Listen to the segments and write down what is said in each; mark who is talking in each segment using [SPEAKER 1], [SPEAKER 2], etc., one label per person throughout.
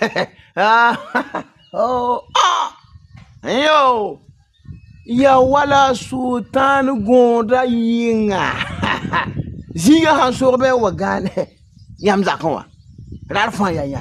[SPEAKER 1] Oh, yo. Ya wala sultan gonda yinga. Ziga han sorbe wa gane. Yam zakwa. Rarfan ya.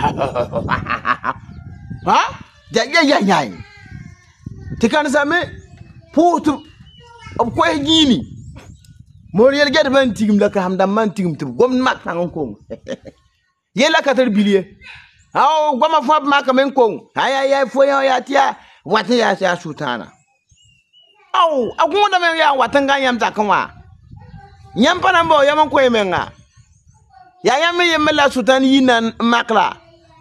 [SPEAKER 1] Ha? Ya. Tikan same putu ob ko gini. Moriel ged ban tigim la ka hamdam man tigim tu gom mak tan ko. Yela 4 billion. Aw goma fo mak men ko. Ay fo ya tia wata ya sultana. Aw agunda men ya watanga yam zakwa. Yam panambo yam ko yemenga. Ya yam yemela sultan yinan makla.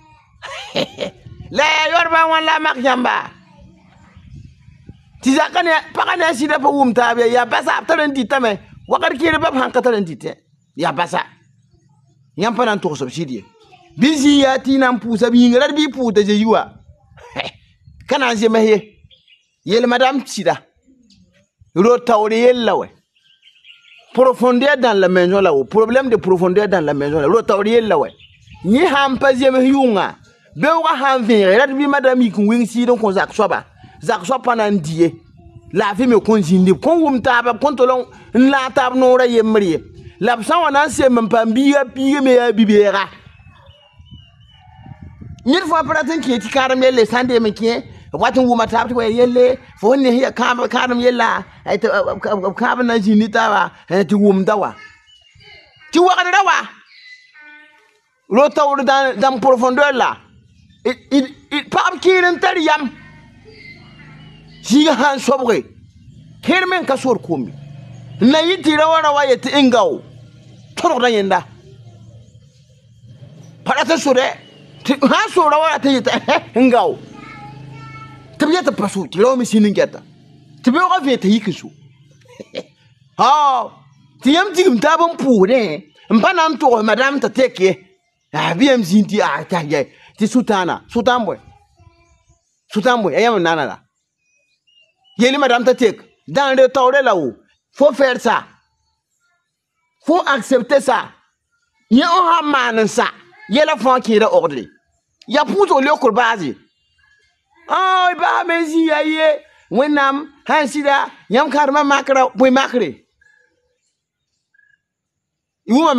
[SPEAKER 1] La yorba wala mak jamba. Tizakane pakane sida pa umtabe ya basa aptaren ditame wakar kire bab hankataren dite ya basa yam panan to subsidie bizi ya tinan pusa bi ngrar bi puta je yiwa kana je mahe yel madame sida ro tawri yellawe profondeur dans la maison là ou problème de profondeur dans la maison là ro tawri yellawe ni ham pas je me yunga be wa ham vin rat bi madame ikun wing si don ko zak soba pendant die la vie me konjindi kon wum taba kontolon la tab no ra yemri la san wana se même pas biya piye me ya bibera nir fo pratin ki ti karam yelle sande me ki watin wuma tab to yelle fo ne ya karam yella ay ka na jini tawa ti wum dawa ti wa dawa lo tawr dans profondeur là il pam kiren tar yam Siga han sobre hermen kasor komi na yiti rawa yeti ingao toro da yenda parata sore han so rawa ta yita ingao tabiya ta pasu ti rawa mi sinin geta tabiya ga veta yikisu ha ti yam tigim ta ban pure mbana to madam ta teke biam zinti ta ye ti sultan boy ayam nana la Yeli madame Tatek, dans le temps là-haut, faut faire ça. Faut accepter ça. Il y a un man ça. Il y a la femme qui est ordre. Il y a pour le local base. Oh, bah, mais si, aïe, wenam, hansida, yam karma makra, oui makre.